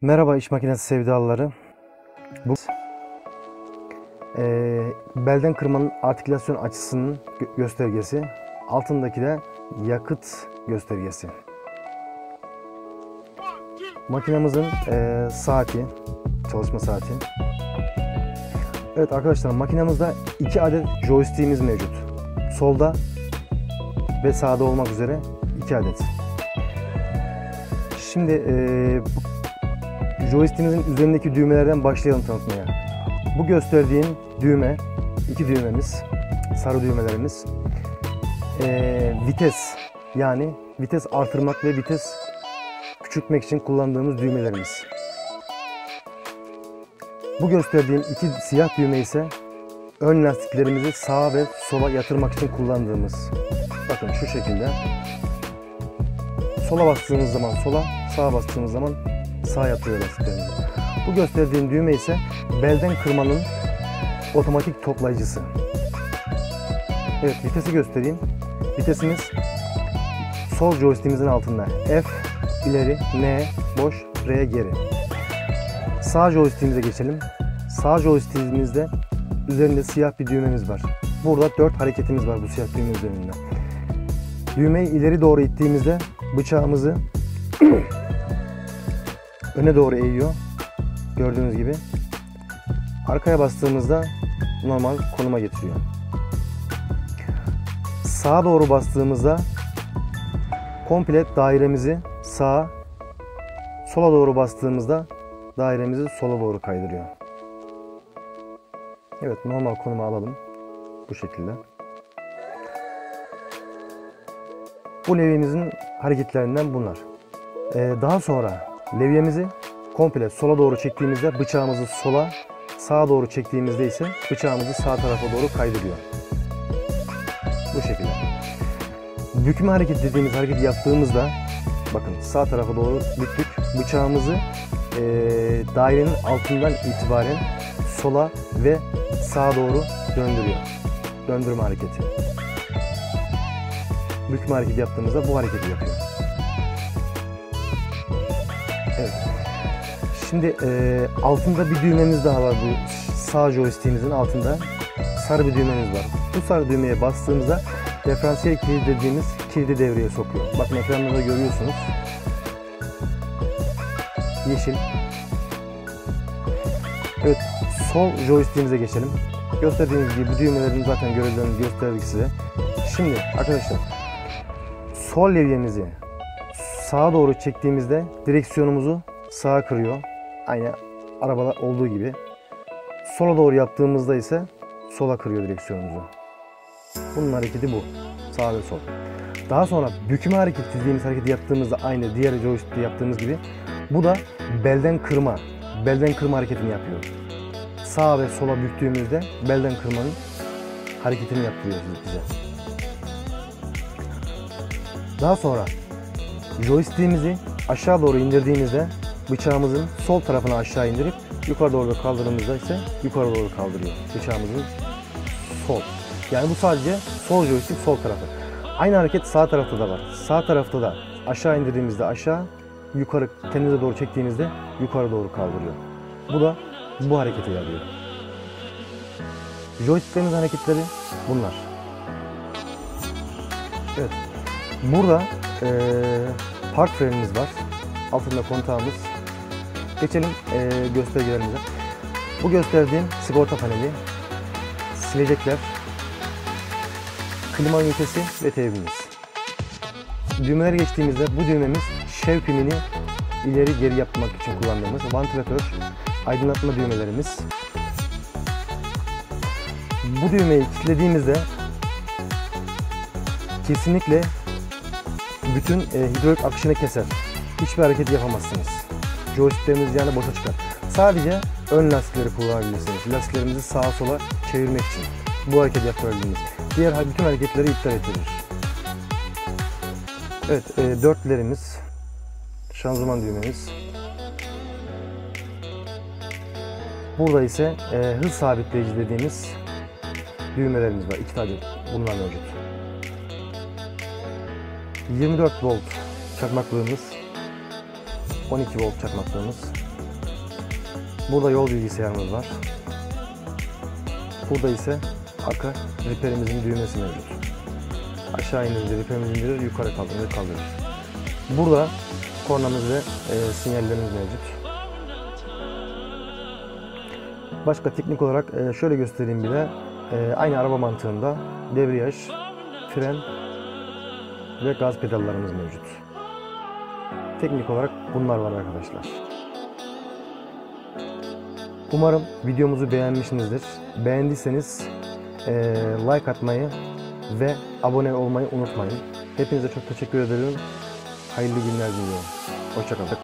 Merhaba iş makinesi sevdalıları. Bu belden kırmanın artikülasyon açısının göstergesi. Altındaki de yakıt göstergesi. Makinamızın saati, çalışma saati. Evet arkadaşlar, makinamızda 2 adet joystick'imiz mevcut. Solda ve sağda olmak üzere 2 adet. Şimdi joystick'imizin üzerindeki düğmelerden başlayalım tanıtmaya. Bu gösterdiğim düğme, 2 düğmemiz, sarı düğmelerimiz. Vites, yani vites artırmak ve vites küçültmek için kullandığımız düğmelerimiz. Bu gösterdiğim 2 siyah düğme ise ön lastiklerimizi sağa ve sola yatırmak için kullandığımız. Bakın şu şekilde. Sola bastığımız zaman sola, sağa bastığımız zaman sağa yatırıyor lastiklerimizi. Bu gösterdiğim düğme ise belden kırmanın otomatik toplayıcısı. Evet, vitesi göstereyim. Vitesimiz sol joystick'imizin altında. F ileri, N boş, R geri. Sağ joystick'imize geçelim. Sağ joystick'imizde üzerinde siyah bir düğmemiz var. Burada 4 hareketimiz var bu siyah düğme üzerinde. Düğmeyi ileri doğru ittiğimizde bıçağımızı öne doğru eğiyor. Gördüğünüz gibi. Arkaya bastığımızda normal konuma getiriyor. Sağa doğru bastığımızda komple dairemizi sağa, sola doğru bastığımızda dairemizi sola doğru kaydırıyor. Evet, normal konuma alalım. Bu şekilde. Bu levyemizin hareketlerinden bunlar. Daha sonra levyemizi komple sola doğru çektiğimizde bıçağımızı sola, sağa doğru çektiğimizde ise bıçağımızı sağ tarafa doğru kaydırıyor. Bu şekilde. Bükme hareketi dediğimiz hareketi yaptığımızda bakın sağ tarafa doğru büktük. Bıçağımızı dairenin altından itibaren sola ve sağa doğru döndürüyor. Döndürme hareketi. Bükme hareketi yaptığımızda bu hareketi yapıyor. Evet. Şimdi altında bir düğmemiz daha var, bu sağ joystick'imizin altında sarı bir düğmemiz var. Bu sarı düğmeye bastığımızda diferansiyel kilidi dediğimiz kilidi devreye sokuyor. Bakın ekranda da görüyorsunuz. Yeşil. Evet, sol joystick'imize geçelim. Gösterdiğiniz gibi bu düğmelerin zaten görevlerini gösterdik size. Şimdi arkadaşlar, sol levyemizi sağa doğru çektiğimizde direksiyonumuzu sağa kırıyor. Aynı arabada olduğu gibi. Sola doğru yaptığımızda ise sola kırıyor direksiyonumuzu. Bunun hareketi bu. Sağ ve sol. Daha sonra bükme hareketi dediğimiz hareketi yaptığımızda aynı diğer joystick'te yaptığımız gibi bu da belden kırma. Belden kırma hareketini yapıyor. Sağa ve sola büktüğümüzde belden kırmanın hareketini yapıyor bize. Daha sonra joystick'imizi aşağı doğru indirdiğimizde bıçağımızın sol tarafını aşağı indirip yukarı doğru kaldırdığımızda ise yukarı doğru kaldırıyor bıçağımızın sol. Yani bu sadece sol joystick, sol tarafı. Aynı hareket sağ tarafta da var. Sağ tarafta da aşağı indirdiğimizde aşağı, yukarı kendimize doğru çektiğimizde yukarı doğru kaldırıyor. Bu da bu harekete yarıyor. Joystick'lerimizin hareketleri bunlar. Evet. Burada park frenimiz var. Altında kontağımız. Geçelim göstergelerimize. Bu gösterdiğim sigorta paneli, silecekler, klima ünitesi ve teybimiz. Düğmeleri geçtiğimizde bu düğmemiz şev pimini ileri geri yapmak için kullandığımız vantilatör, aydınlatma düğmelerimiz. Bu düğmeyi kilitlediğimizde kesinlikle bütün hidrolik akışını keser. Hiçbir hareket yapamazsınız. Joystickleriniz yani boşa çıkar. Sadece ön lastikleri kullanabilirsiniz. Lastiklerimizi sağa sola çevirmek için bu hareketi yapabilirsiniz. Diğer bütün hareketleri iptal ettirir. Evet, dörtlerimiz, şanzıman düğmemiz. Burada ise hız sabitleyici dediğimiz düğmelerimiz var. 2 adet bunlar mevcut. 24 volt çakmaklığımız, 12 volt çakmaklığımız, Burada yol bilgisayarımız var. Burada ise arka riperimizin düğmesi mevcut. Aşağı indirince riperimizi indirir, yukarı kaldırır. Burada kornamız ve sinyallerimiz mevcut. Başka teknik olarak şöyle göstereyim bir de. Aynı araba mantığında debriyaj, fren ve gaz pedallarımız mevcut. Teknik olarak bunlar var arkadaşlar. Umarım videomuzu beğenmişsinizdir. Beğendiyseniz like atmayı ve abone olmayı unutmayın. Hepinize çok teşekkür ederim. Hayırlı günler diliyorum. Hoşça kalın.